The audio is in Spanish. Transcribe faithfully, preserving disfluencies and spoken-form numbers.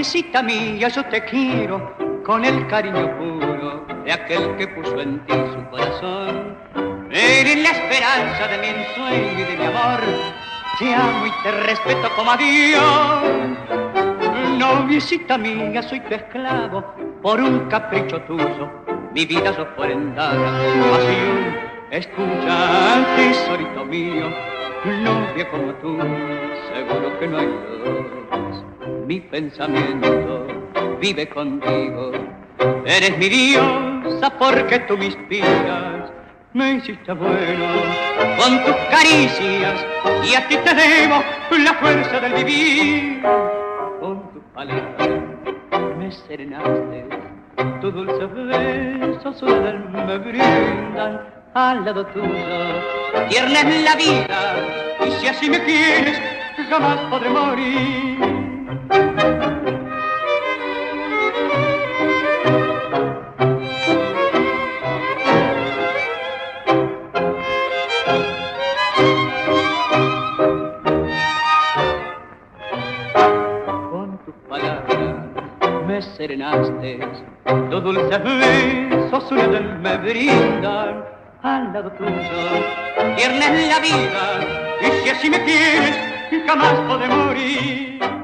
Noviecita mía, yo te quiero con el cariño puro de aquel que puso en ti su corazón. Eres la esperanza de mi ensueño y de mi amor. Te amo y te respeto como a Dios. Noviecita mía, soy tu esclavo por un capricho tuyo. Mi vida es ofrendada a tu pasión. Escucha, tesorito mío, novia como tú, seguro que no hay dos. Mi pensamiento vive contigo. Eres mi diosa porque tú me inspiras. Me hiciste bueno con tus caricias y a ti te debo la fuerza del vivir. Con tus palabras me serenaste, tu dulce beso soledad me brindan al lado tuyo. Tierna es la vida y si así me quieres jamás podré morir. Me serenaste, tu dulce beso soledad me brindan al lado tuyo. Tierna es la vida y si así me quieres jamás podré morir.